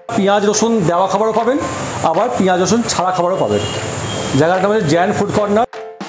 পেঁয়াজ রসুন দেওয়া খাবারও পাবেন, আবার পেঁয়াজ রসুন ছাড়া খাবারও পাবেন। জায়গাটা হচ্ছে জৈন ফুড কর্নার।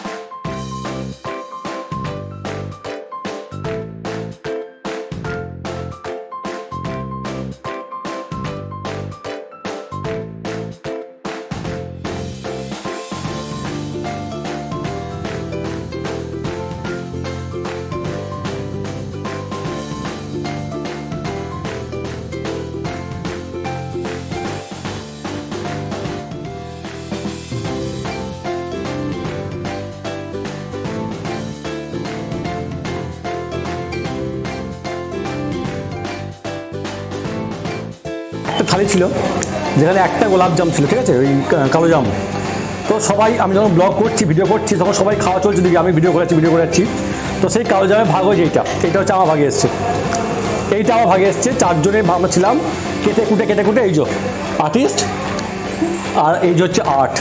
একটা থালি ছিল যেখানে একটা গোলাপ জাম ছিল, ঠিক আছে, ওই কালো জাম। তো সবাই, আমি যখন ব্লগ করছি, ভিডিও করছি, তখন সবাই খাওয়া চলছে, দিকে আমি ভিডিও করাচ্ছি। তো সেই কালো জামের ভাগ হয়েছে এইটা হচ্ছে আমার ভাগে এসছে, এইটা আমার ভাগে এসছে। চারজনের আমরা ছিলাম, কেটে কুটে এই যে আর্টিস্ট, আর এই যে হচ্ছে আর্ট।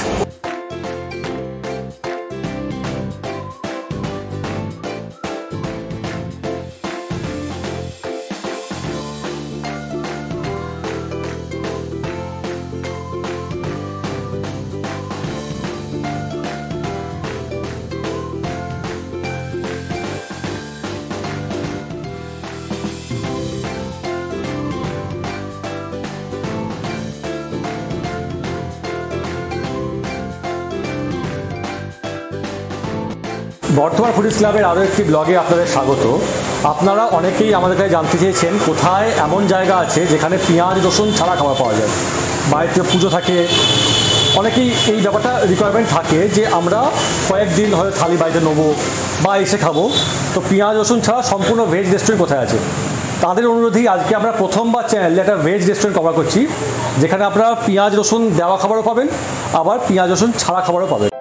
বর্ধমান ফুডিজ ক্লাবের আরও একটি ব্লগে আপনাদের স্বাগত। আপনারা অনেকেই আমাদের কাছে জানতে চেয়েছেন কোথায় এমন জায়গা আছে যেখানে পেঁয়াজ রসুন ছাড়া খাবার পাওয়া যায়। বাড়িতে পুজো থাকে, অনেকেই এই ব্যাপারটা রিকোয়ারমেন্ট থাকে যে আমরা কয়েকদিন হয়তো থালি বাড়িতে নেবো বা এসে খাবো, তো পেঁয়াজ রসুন ছাড়া সম্পূর্ণ ভেজ রেস্টুরেন্ট কোথায় আছে। তাদের অনুরোধেই আজকে আমরা প্রথমবার চ্যানেলে একটা ভেজ রেস্টুরেন্ট কভার করছি, যেখানে আপনারা পেঁয়াজ রসুন দেওয়া খাবারও পাবেন, আবার পেঁয়াজ রসুন ছাড়া খাবারও পাবেন।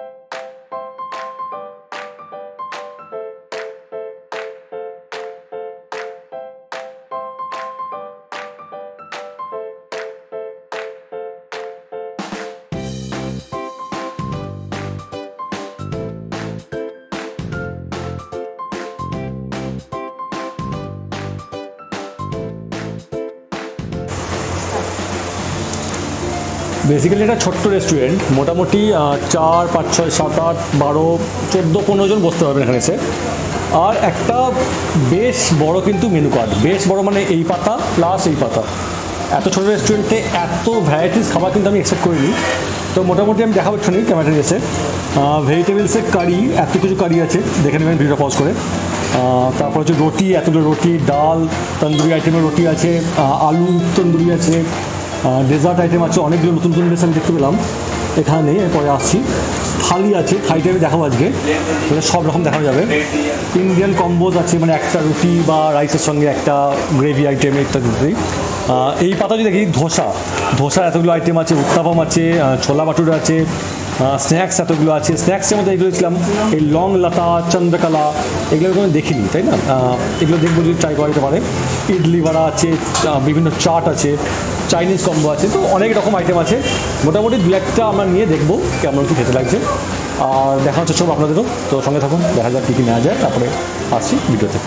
বেসিক্যালি এটা ছোট্ট রেস্টুরেন্ট, মোটামুটি 4, 5, 6, 7, 8, 12, 14, 15 জন বসতে পারবেন এখানে এসে। আর একটা বেশ বড় কিন্তু মেনু কার্ড, বেশ বড় মানে এই পাতা প্লাস এই পাতা। এত ছোটো রেস্টুরেন্টে এত ভ্যারাইটিস খাবার কিন্তু আমি এক্সপেক্ট করিনি। তো মোটামুটি আমি দেখাবো একটু ক্যামেরা এসে। ভেজিটেবলসের কারি, এত কিছু কারি আছে, দেখে নেবেন ভিডিওটা পজ করে। তারপর হচ্ছে রুটি, এতগুলো রুটি, ডাল, তন্দুরি আইটেমের রুটি আছে, আলু তন্দুরি আছে, ডেজার্ট আইটেম আছে, অনেকগুলো নতুন নতুন ডিশ আমি দেখতে পেলাম এখানে। পরে আসছি, থালি আছে, থালি টাইপে দেখাবো আজকে, সব রকম দেখা যাবে। ইন্ডিয়ান কম্বোজ আছে, মানে একটা রুটি বা রাইসের সঙ্গে একটা গ্রেভি আইটেম ইত্যাদি। এই পাতা যদি দেখি, ধোসার এতগুলো আইটেম আছে, উত্তাপম আছে, ছোলা বাটুর আছে, স্ন্যাক্স এতগুলো আছে। স্ন্যাক্সের মধ্যে এগুলো ছিলাম এই লং লতা, চন্দ্রকলা, এগুলো কোনো দেখিনি, তাই না? এগুলো দেখবো যদি ট্রাই করা যেতে পারে। ইডলি ভাড়া আছে, বিভিন্ন চাট আছে, চাইনিজ কম্বো আছে, তো অনেক রকম আইটেম আছে। মোটামুটি 2-1টা আমরা নিয়ে দেখবো কেমন কি খেতে লাগছে, আর দেখা হচ্ছে সব আপনাদেরও। তো সঙ্গে থাকুন, দেখা যাক কী কী নেওয়া যায়, তারপরে আসছি ভিডিওতে।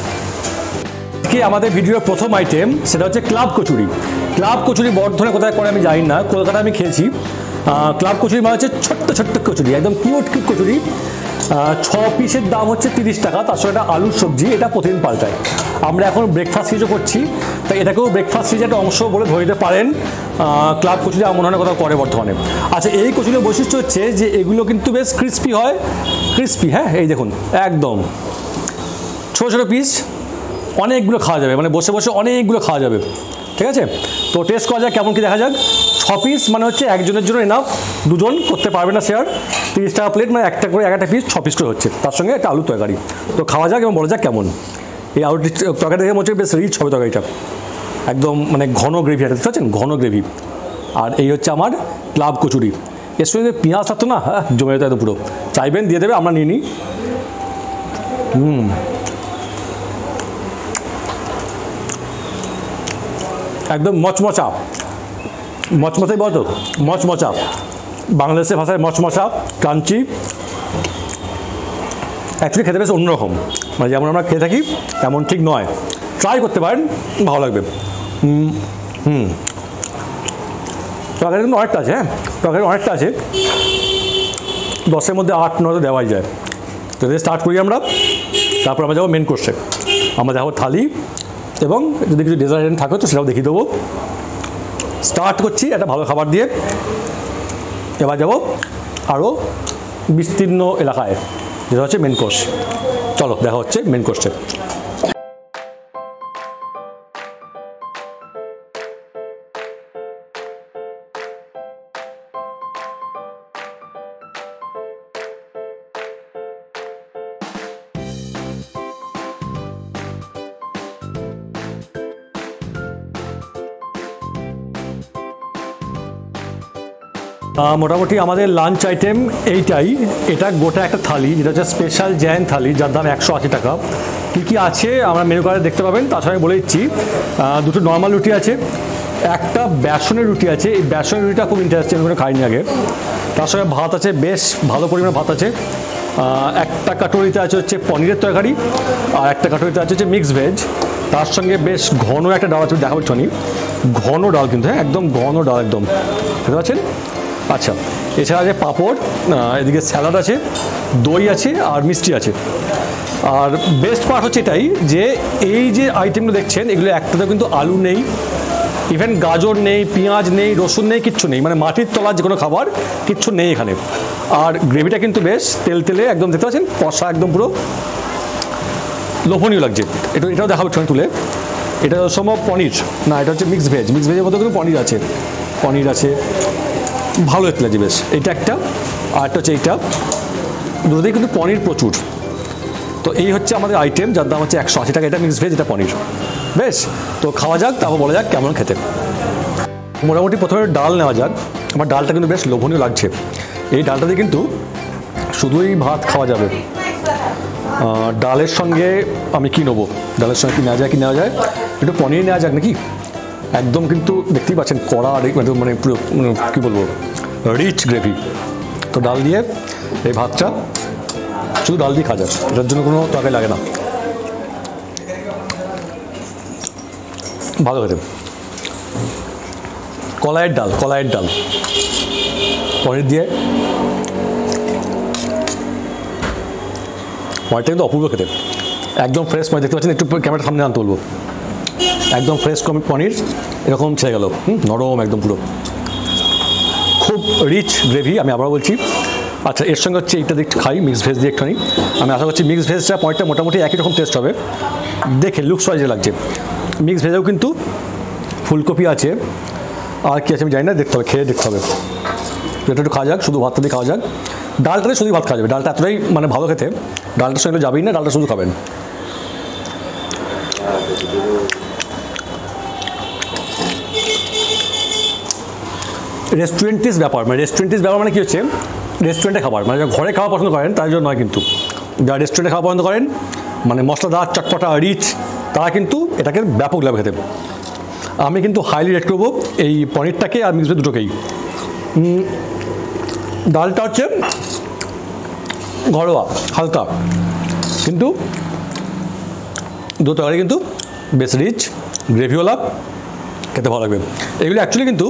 আজকে আমাদের ভিডিওর প্রথম আইটেম সেটা হচ্ছে ক্লাব কচুরি। ক্লাব কচুরি বর্ধমানে কোথায় করে আমি জানি না, কলকাতায় আমি খেয়েছি। ক্লাব কচুরি মানে হচ্ছে ছোট্ট কচুরি, একদম কিউট কচুরি। 6 পিসের দাম হচ্ছে 30 টাকা, তার সঙ্গে একটা আলুর সবজি। এটা প্রতিদিন পাল্টায়। আমরা এখন ব্রেকফাস্ট সিরিজও করছি, তাই এটাকেও ব্রেকফাস্ট সিরিজের একটা অংশ বলে ধরে দিতে পারেন। ক্লাব কচুরি আমার মনে হয় কোথাও করে বর্ধমানে। আচ্ছা, এই কচুরির বৈশিষ্ট্য হচ্ছে যে এগুলো কিন্তু বেশ ক্রিস্পি হয়, হ্যাঁ, এই দেখুন একদম ছোটো ছোটো পিস, অনেকগুলো খাওয়া যাবে, মানে বসে বসে অনেকগুলো খাওয়া যাবে, ঠিক আছে? তো টেস্ট করা যাক কেমন কি দেখা যাক। 6 পিস মানে হচ্ছে একজনের জন্য এনাফ, দুজন করতে পারবে না শেয়ার। 30 টাকা প্লেট, মানে একটা পিস 6 পিস করে হচ্ছে, তার সঙ্গে একটা আলু তরকারি। তো খাওয়া যাক এবং বলা যাক কেমন। এই আলু তরকারি দেখে মনে হচ্ছে বেশ রিচ হবে তরকারিটা, একদম মানে ঘন গ্রেভি আছে, বুঝতে পারছেন, ঘন গ্রেভি। আর এই হচ্ছে আমার ক্লাব কচুরি। এর সঙ্গে পেঁয়াজ থাকতো না, হ্যাঁ জমে যেত, পুরো চাইবেন দিয়ে দেবে, আমরা নিয়ে নিই। একদম মচমচাই বলো তো, মচমচা, বাংলাদেশের ভাষায় মচমচা, ক্রাঞ্চি। অ্যাকচুয়ালি খেতে বেশ অন্যরকম, মানে যেমন আমরা খেয়ে থাকি তেমন ঠিক নয়। ট্রাই করতে পারেন, ভালো লাগবে। তরকারি কিন্তু অনেকটা আছে, হ্যাঁ তরকারি অনেকটা আছে, 10-এর মধ্যে 8-9 দেওয়াই যায়। তো স্টার্ট করি আমরা, তারপর আমরা যাবো মেন কোর্সে। আমরা যাবো থালি এবং যদি কিছু ডেজার্ট আইটেম থাকে তো সেটাও দেখিয়ে দেবো। স্টার্ট করছি একটা ভালো খাবার দিয়ে, এবার যাবো আরও বিস্তীর্ণ এলাকায়, যেটা হচ্ছে মেন কোর্স। চলো দেখা হচ্ছে মেন কোর্সে। মোটামুটি আমাদের লাঞ্চ আইটেম এইটাই। এটা গোটা একটা থালি, যেটা হচ্ছে স্পেশাল জৈন থালি, যার দাম 180 টাকা। কী কী আছে আমরা মেনু কার্ডে দেখতে পাবেন। তাছাড়া আমি বলে দিচ্ছি, দুটো নর্মাল রুটি আছে, একটা বেসনের রুটি আছে। এই বেসনের রুটিটা খুব ইন্টারেস্টিং, আমি খাইনি আগে। তার সঙ্গে ভাত আছে, বেশ ভালো পরিমাণে ভাত আছে। একটা কাটোরিতে আছে হচ্ছে পনিরের তরকারি, আর একটা কাটোরিতে আছে হচ্ছে মিক্স ভেজ। তার সঙ্গে বেশ ঘন একটা ডাল আছে, দেখাবো ছনি, ঘন ডাল কিন্তু, হ্যাঁ একদম ঘন ডাল, একদম বুঝতে পারছেন। আচ্ছা, এছাড়া আছে পাঁপড়, এদিকে স্যালাড আছে, দই আছে আর মিষ্টি আছে। আর বেস্ট পার্ট হচ্ছে এটাই যে এই যে আইটেমগুলো দেখছেন এগুলো একটাতেও কিন্তু আলু নেই, ইভেন গাজর নেই, পেঁয়াজ নেই, রসুন নেই, কিচ্ছু নেই, মানে মাটির তলার যে কোনো খাবার কিচ্ছু নেই এখানে। আর গ্রেভিটা কিন্তু বেশ তেলে একদম, দেখতে পাচ্ছেন কষা, একদম পুরো লোভনীয় লাগছে। এটাও দেখাবো ছবি তুলে। এটা সম্ভব পনির না, এটা হচ্ছে মিক্স ভেজ। মিক্স ভেজের মধ্যে কিন্তু পনির আছে, ভালো দেখতে লাগছে বেশ। এইটা একটা, আর একটা হচ্ছে এইটা, দুটোতেই কিন্তু পনির প্রচুর। তো এই হচ্ছে আমাদের আইটেম, যার দাম হচ্ছে 180 টাকা। এটা মিক্স ভেজ, এটা পনির। বেশ, তো খাওয়া যাক, তারপর বলা যাক কেমন খেতে। মোটামুটি প্রথমে ডাল নেওয়া যাক। আমার ডালটা কিন্তু বেশ লোভনীয় লাগছে। এই ডালটা দিয়ে কিন্তু শুধুই ভাত খাওয়া যাবে। ডালের সঙ্গে আমি কী নেবো, ডালের সঙ্গে কী নেওয়া যায়, একটু পনির নেওয়া যাক নাকি। একদম কিন্তু দেখতেই পাচ্ছেন কড়া, মানে পুরো কী বলবো, রিচ গ্রেভি। তো ডাল দিয়ে এই ভাতটা শুধু ডাল দিয়ে খাওয়া যাক, এটার জন্য কোনো তরকারি লাগে না, ভালো খেতে। কলাইয়ের ডাল পনির দিয়ে, পনিরটা কিন্তু অপূর্ব খেতে, একদম ফ্রেশ পনির। দেখতে পাচ্ছেন, একটু ক্যামেরার সামনে আনতে বলবো, একদম ফ্রেশ পনির এরকম ছেড়ে গেল, নরম একদম পুরো, খুব রিচ গ্রেভি। আমি আবার বলছি। আচ্ছা, এর সঙ্গে হচ্ছে এইটা দেখতে খাই, মিক্স ভেজ দিয়ে একটুখানি। আমি আশা করছি মিক্স ভেজটা পনিরটা মোটামুটি একই রকম টেস্ট হবে, দেখে লুকস ওয়াইজে লাগছে। মিক্স ভেজেও কিন্তু ফুলকপি আছে, আর কি আছে আমি জানি না, দেখতে হবে, খেয়ে দেখতে হবে। এটা একটু খাওয়া যাক, শুধু ভাতটা দিয়ে খাওয়া যাক। ডালটাতে শুধু ভাত খাওয়া যাবে, ডালটা এতটাই মানে ভালো খেতে, ডালটার সঙ্গে যাবেই না, ডালটা শুধু খাবেন। রেস্টুরেন্টিস ব্যাপার মানে কী হচ্ছে, রেস্টুরেন্টে খাবার, মানে যারা ঘরে খাওয়া পছন্দ করেন তার জন্য নয় কিন্তু। যারা রেস্টুরেন্টে খাওয়া পছন্দ করেন, মানে মশলাদার, চটপটা, রিচ, তারা কিন্তু এটাকে ব্যাপক লাগবে খেতে। আমি কিন্তু হাইলি রেট করবো এই পনিরটাকে আর মিক্স ভেজ দুটোকেই। ডালটা হচ্ছে ঘরোয়া, হালকা, কিন্তু দুটো তরকারি কিন্তু বেশ রিচ, গ্রেভিওয়ালা, খেতে ভালো লাগবে। এগুলো অ্যাকচুয়ালি কিন্তু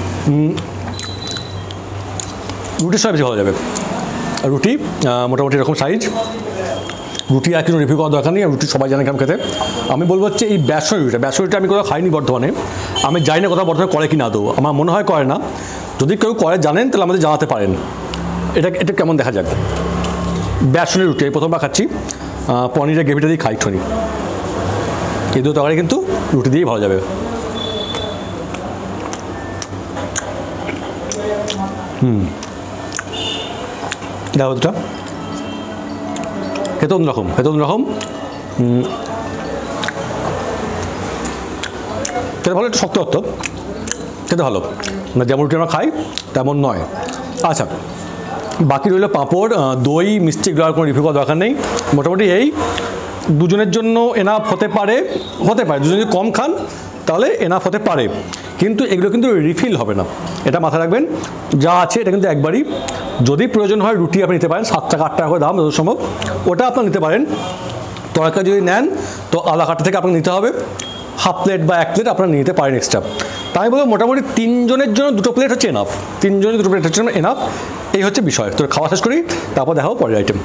রুটির সঙ্গে বেশি ভালো যাবে। রুটি মোটামুটি এরকম সাইজ, রুটি আর কিন্তু রিভিউ করার দরকার নেই, রুটি সবাই জানে কেমন খেতে। আমি বলবো হচ্ছে এই বেসন রুটিটা আমি কোথাও খাইনি বর্ধমানে, আমি জানি না কোথাও বর্ধমানে করে কি না, দেবো আমার মনে হয় করে না। যদি কেউ করে জানেন তাহলে আমাদের জানাতে পারেন। এটা কেমন দেখা যাক। বেসনের রুটি এই প্রথমবার খাচ্ছি, পনিরের গ্রেভিটা দিয়ে খাই ঠনি। এই দুটো তরকারি কিন্তু রুটি দিয়েই ভালো যাবে। দেখো দুটা খেতে অন্যরকম, খেতে ভালো, একটু শক্ত খেতে ভালো, না যেমন রুটি আমরা খাই তেমন নয়। আচ্ছা, বাকি রইল পাঁপড়, দই, মিষ্টি, এগুলোর কোনো রিভিউ করার দরকার নেই। মোটামুটি এই দুজনের জন্য এনাফ হতে পারে, দুজন যদি কম খান তাহলে এনাফ হতে পারে, কিন্তু এগুলো কিন্তু রিফিল হবে না, এটা মাথায় রাখবেন। যা আছে এটা কিন্তু একবারই। যদি প্রয়োজন হয় রুটি আপনি নিতে পারেন, 7 টাকা 8 টাকা করে দাম যত সম্ভব, ওটা আপনার নিতে পারেন। তরকারি যদি নেন তো আলা কাটা থেকে আপনাকে নিতে হবে, হাফ প্লেট বা 1 প্লেট আপনারা নিতে পারেন এক্সট্রা। তাই বলবো মোটামুটি 3 জনের জন্য 2টো প্লেট হচ্ছে এনাফ, 3 জনের 2টো প্লেট হচ্ছে এনাফ। এই হচ্ছে বিষয়। তো খাওয়া শেষ করি, তারপর দেখাবো পরের আইটেম।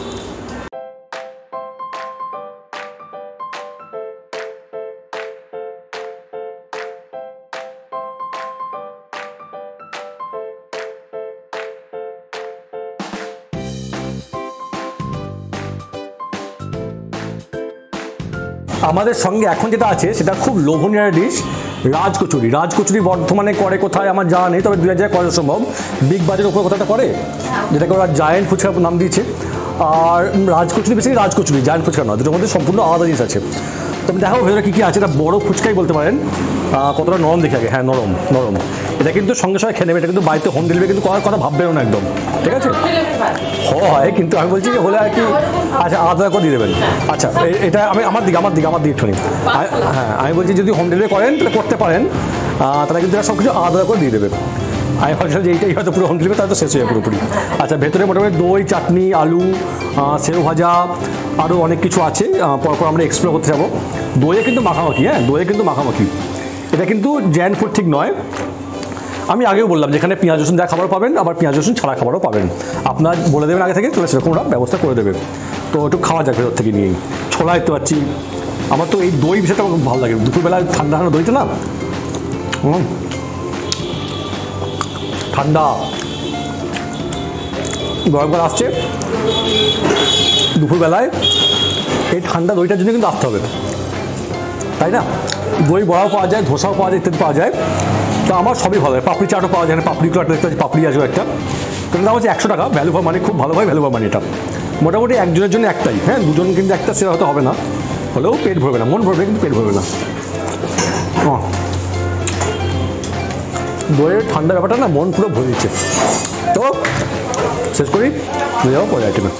আমাদের সঙ্গে এখন যেটা আছে সেটা খুব লোভনীয় ডিশ, রাজকচুরি। রাজকচুরি বর্ধমানে করে কোথায় আমার জানা নেই, তবে 2 জায়গায় করা সম্ভব। বিগ বাজারের উপর কোথাটা করে, যেটাকে ওরা জায়েন্ট ফুচকা নাম দিয়েছে। আর রাজকচুরি বেশি রাজকচুরি, জায়েন্ট ফুচকা নয়, দুটোর মধ্যে সম্পূর্ণ আলাদা জিনিস আছে। তবে দেখো ভেতরে কী কী আছে। এটা বড় ফুচকাই বলতে পারেন। কতটা নরম দেখে আগে, হ্যাঁ নরম নরম। এটা কিন্তু সঙ্গে সঙ্গে খেয়ে নেবে, এটা কিন্তু বাড়িতে হোম ডেলিভারি কিন্তু করার কথা ভাববেও না একদম, ঠিক আছে? হয়, কিন্তু আমি বলছি যে হলে আর কি, আচ্ছা আলাদা করে দিয়ে দেবেন। আচ্ছা এটা আমি আমার দিকে একটুখানি, হ্যাঁ আমি বলছি যদি হোম ডেলিভারি করেন তাহলে করতে পারেন, তাহলে কিন্তু সব কিছু আলাদা করে দিয়ে দেবে। আমি ভাবছিলাম যে এইটাই হয়তো পুরো হোম ডেলিভারি, তাহলে তো শেষ হয়ে যায় পুরোপুরি। আচ্ছা ভেতরে মোটামুটি দই, চাটনি, আলু, সেও ভাজা, আরও অনেক কিছু আছে, পরপর আমরা এক্সপ্লোর করতে যাবো। দইয়ে কিন্তু মাখামাখি, হ্যাঁ দইয়ে কিন্তু মাখামাখি। এটা কিন্তু জ্যান ফুড ঠিক নয়। আমি আগেও বললাম যেখানে পেঁয়াজ রসুন দেওয়া খাবার পাবেন, আবার পেঁয়াজ রসুন ছাড়া খাবারও পাবেন। আপনার বলে দেবেন আগে থেকে, তাহলে সেরকম ওরা ব্যবস্থা করে দেবে। তো একটু খাওয়া যাক ভেতর থেকে নিয়েই। ছোলা দেখতে পাচ্ছি। আমার তো এই দই বিষয়টা আমার খুব ভালো লাগে, দুপুরবেলায় ঠান্ডা ঠান্ডা দইটা না, ঠান্ডা গরমকাল আসছে, দুপুরবেলায় এই ঠান্ডা দইটার জন্য কিন্তু আসতে হবে, তাই না? দই বড়াও পাওয়া যায়, ধোসাও পাওয়া যায়, ইত্যাদি পাওয়া যায়। তো আমার সবই ভালো লাগে। পাপড়ি চাটও পাওয়া যায়, পাপড়ি চাট দেখতে পাচ্ছি, পাপড়ি আছে একটা। তো দাম হচ্ছে 100 টাকা, ভ্যালু ফর মানি, খুব ভালো হয় ভ্যালু ফর মানি। এটা মোটামুটি একজনের জন্য একটাই, হ্যাঁ দুজন কিন্তু একটা সেরা হতে হবে না, হলেও পেট ভরবে না, মন ভরবে কিন্তু পেট ভরবে না। দইয়ের ঠান্ডা ব্যাপারটা না মন পুরো ভরে দিচ্ছে। তো শেষ করি, নিয়ে যাবো পরের আইটেমে।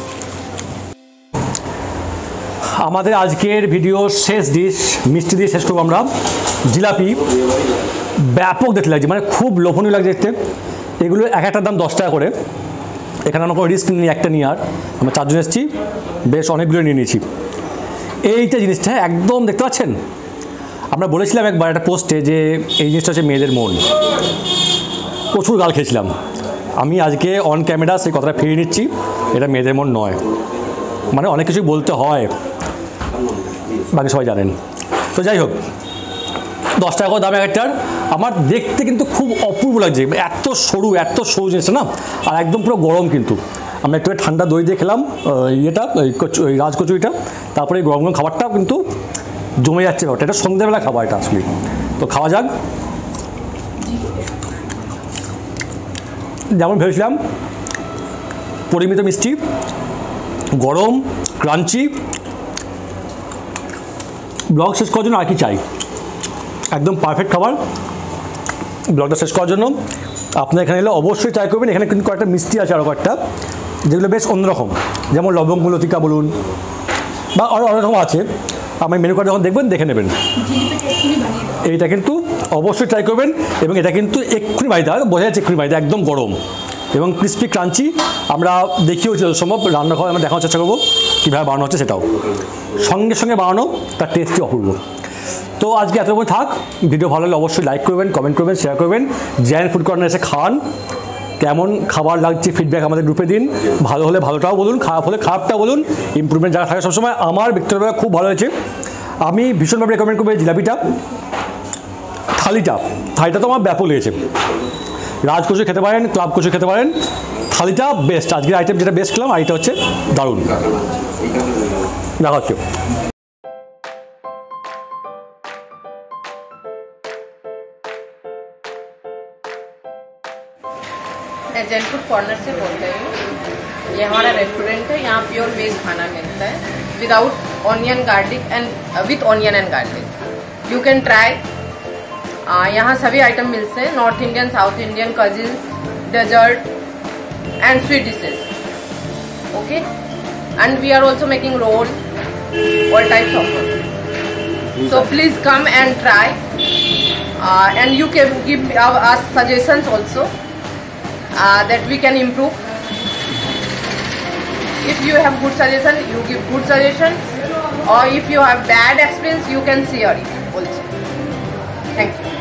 আমাদের আজকের ভিডিওর শেষ ডিশ, মিষ্টি দিয়ে শেষ করবো আমরা। জিলাপি ব্যাপক দেখতে লাগছে, মানে খুব লোভনীয় লাগছে দেখতে। এগুলো এক একটার দাম 10 টাকা করে। এখানে আমরা কোনো রিস্ক নিই একটা নিয়ে, আর আমরা 4 জন এসেছি, বেশ অনেকগুলো নিয়ে নিয়েছি। এইটা জিনিসটা একদম দেখতে পাচ্ছেন, আমরা বলেছিলাম একবার একটা পোস্টে যে এই জিনিসটা হচ্ছে মেয়েদের মন। প্রচুর গাল খেয়েছিলাম আমি। আজকে অন ক্যামেরা সেই কথাটা ফিরিয়ে নিচ্ছি, এটা মেয়েদের মন নয়। মানে অনেক কিছুই বলতে হয়, বাকি সবাই জানেন। তো যাই হোক, 10 টাকা করে দাম এক একটার। আমার দেখতে কিন্তু খুব অপূর্ব লাগছে, এত সরু জিনিসটা না, আর একদম পুরো গরম। কিন্তু আমরা একটু ঠান্ডা দই দিয়ে খেলাম ইয়েটা, ওই রাজকচুরিটা, তারপরে এই গরম গরম খাবারটাও কিন্তু জমে যাচ্ছে ব্যাপারটা। এটা সন্ধ্যেবেলা খাবার এটা আসলে। তো খাওয়া যাক। যেমন ভেবেছিলাম, পরিমিত মিষ্টি, গরম, ক্রাঞ্চি। ব্লগ শেষ করার জন্য আর কি চাই, একদম পারফেক্ট খাবার। ব্লগটা শেষ করার জন্য আপনার এখানে এলে অবশ্যই ট্রাই করবেন। এখানে কিন্তু কয়েকটা মিষ্টি আছে, আরও কয়েকটা যেগুলো বেশ অন্যরকম, যেমন লবঙ্গ লতিকা বলুন, বা আরও অনেক রকম আছে। আমি মেনু কার্ড যখন দেখবেন দেখে নেবেন। এইটা কিন্তু অবশ্যই ট্রাই করবেন, এবং এটা কিন্তু এক্ষুনি বাড়িতে বোঝা যাচ্ছে, এক্ষুনি বাড়িতে একদম গরম এবং ক্রিস্পি ক্রাঞ্চি। আমরা দেখিও সম্ভব রান্না করে আমরা দেখানোর চেষ্টা করবো কীভাবে বানানো হচ্ছে, সেটাও সঙ্গে সঙ্গে বানানো, তার টেস্টই অপূর্ব। তো আজকে এতক্ষণ থাক। ভিডিও ভালো লাগলে অবশ্যই লাইক করবেন, কমেন্ট করবেন, শেয়ার করবেন। জায়ান্ট ফুড কর্নার এসে খান, কেমন খাবার লাগছে ফিডব্যাক আমাদের গ্রুপে দিন। ভালো হলে ভালোটাও বলুন, খারাপ হলে খারাপটাও বলুন। ইমপ্রুভমেন্ট জায়গা থাকে সবসময়। আমার ব্যক্তিগতভাবে খুব ভালো হয়েছে, আমি ভীষণভাবে রেকমেন্ড করবো জিলাপিটা। থালিটা তো আমার ব্যাপক লেগেছে। রাজকচুরি খেতে পারেন, ক্লাব কচুরি খেতে পারেন, থালিটা বেস্ট। আজকের আইটেম যেটা বেস্ট খেলাম, আইটা হচ্ছে দারুণ। দেখা হচ্ছে। जैन फूड कॉर्नर से बोल रही हूँ। ये हमारा रेस्टोरेंट है, यहाँ प्योर वेज खाना मिलता है without onion garlic and with onion and garlic. You can try. यहाँ सभी आइटम मिलते हैं, north Indian, south Indian, cuisines, dessert and sweet dishes. Okay, and we are also making roll, all types of roll. So please come and try, and you can give us suggestions also that we can improve. If you have good suggestion, you give good suggestions, or if you have bad experience, you can share it also. Thank you.